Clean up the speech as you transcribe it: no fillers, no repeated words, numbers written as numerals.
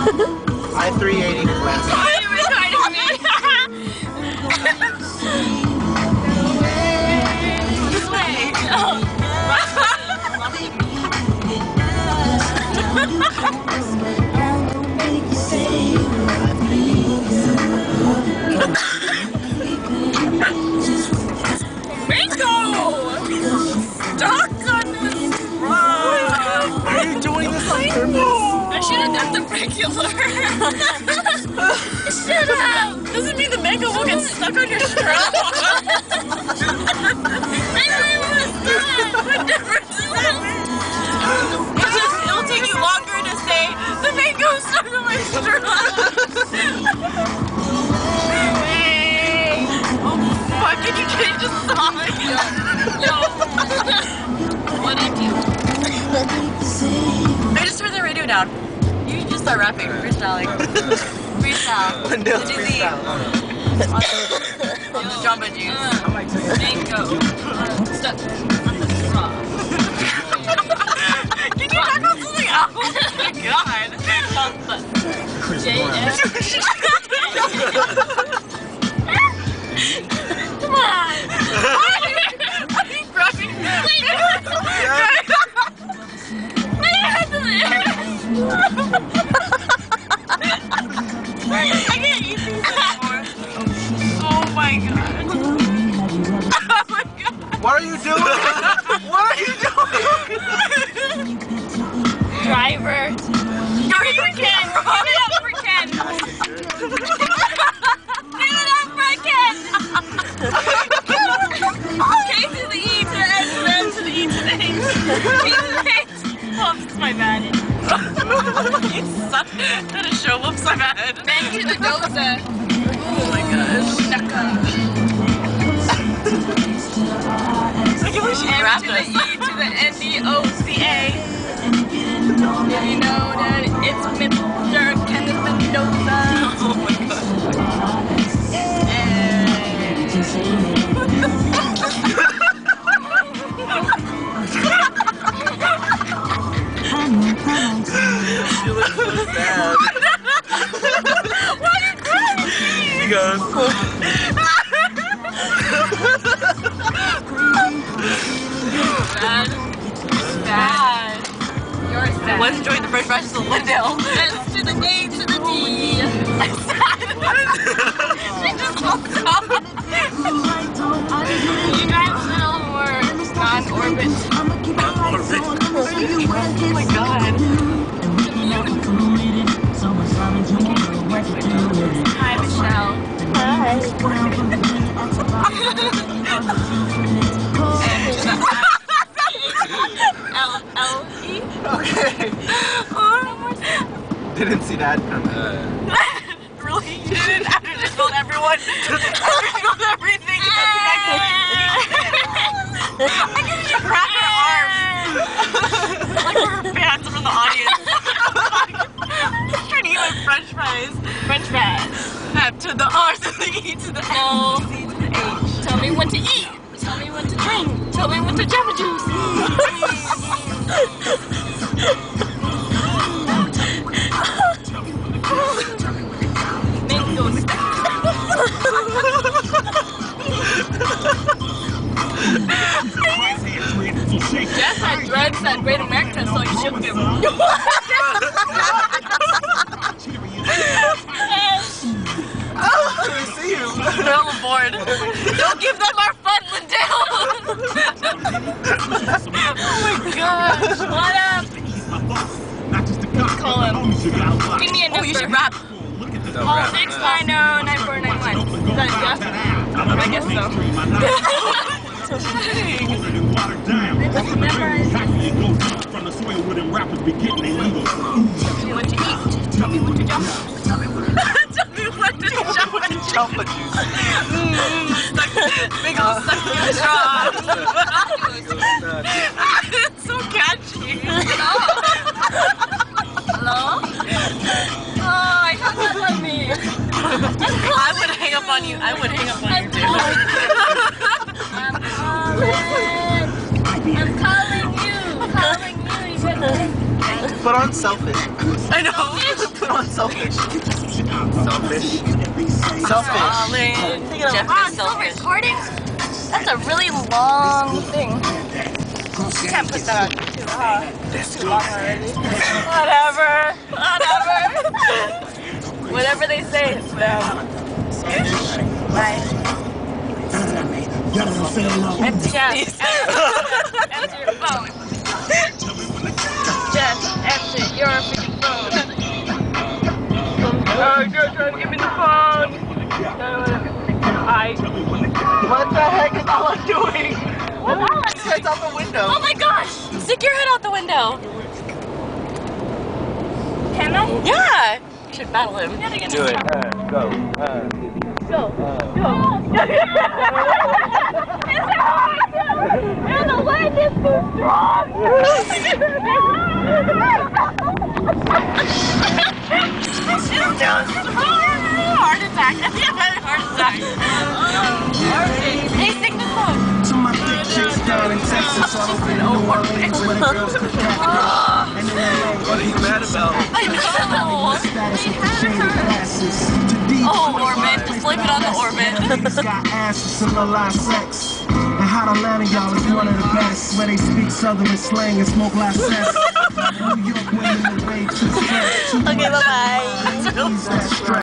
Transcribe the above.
I-380 west. This way. Bingo! Stuck on this rock. Are you doing this on purpose? I should have done the regular. I should have. Doesn't mean the mango will get stuck on your straw. I know it was stuck. What difference is it? It'll take you longer to say the mango is stuck on my straw. What did you change the song? Yo. What did you do? I just turned the radio down. You just start rapping, freestyling. Freestyle. Lyndale's The freestyle. on the Jamba Juice. Mango. Stuck on the straw. Can you talk about something else? Oh my god. JF. Come on. Why are you rushing? I can't eat these anymore. Oh my god. Oh my god. What are you doing? What are you doing? Driver. Go for Ken. Give it up for Ken. Give it up for Ken. K to the E to the N to the M to the E to the H. Whoops, my bad. You suck at a show. Whoops, my bad. Man to the dosa. Oh my gosh. I can't believe she grabbed us. M to the E to the N D O C A. You know that it's Mr. Kenneth Mendoza. Oh my god. You look so sad. Why are you crying? He goes. Bad. Bad. You're sad. Let's join the French fries of Lyndale. S to the A to the D. I'm sad. She just woke up. You guys still were non-orbit. Oh my god. Hi, Michelle. Hi. L-L-E? Okay. Didn't see that coming. Really? You didn't? After just told everyone? After you told everything? I can just grab her arms. Like we're fans from the audience. Just trying to eat my French fries. French fries. F to the R to the E to the L to the H. Tell me when to eat. Tell me when to drink. Tell me when to Jamba Juice. Mango Jess had drugs at Great America, so you should give them. Let me see you. They're all aboard. Don't give them our fun, Lyndale. Oh my gosh. What up? Call him. Give me a number. Oh, you should rap. Call 690-9491. Is that Jeff? I guess so. From the soil where them rappers be getting their lingo from. Tell me what to eat. Tell me what to jump. Tell me what to jump. Big ol' stuck in the straw. It's so catchy. Hello? Oh, I thought that was me. I would hang up on you. I would hang up on you too. I'm calling you. You better. But Put on selfish. I know. Put on selfish. Selfish. Selfish. Jeff is selfish. Recording? That's a really long thing. You can't put that on too hard. It's too long already. Whatever. Whatever they say, it's them. Bye. Empty your phone. Just empty your freaking phone. Oh, girl, trying to give me the phone. What the heck is Ella doing? What's Ella His head's out the window. Oh my gosh! Stick your head out the window. Can I? Yeah. You should battle him. Do it. Go. Go. And the wind is too strong! Heart attack. Heart attack. Hey, sing the song. To my thick chicks down in Texas, all over New Orleans, where the girls can catch girls. And then What are you mad about? I know. status with the shady glasses. To deep Oh, orbit. Just blame it on the orbit. niggas got asses and a lot of sex. And Hot Atlanta, y'all, is one of the best. Where they speak Southern slang and smoke like cess. New York women are way too fresh. Okay, bye-bye.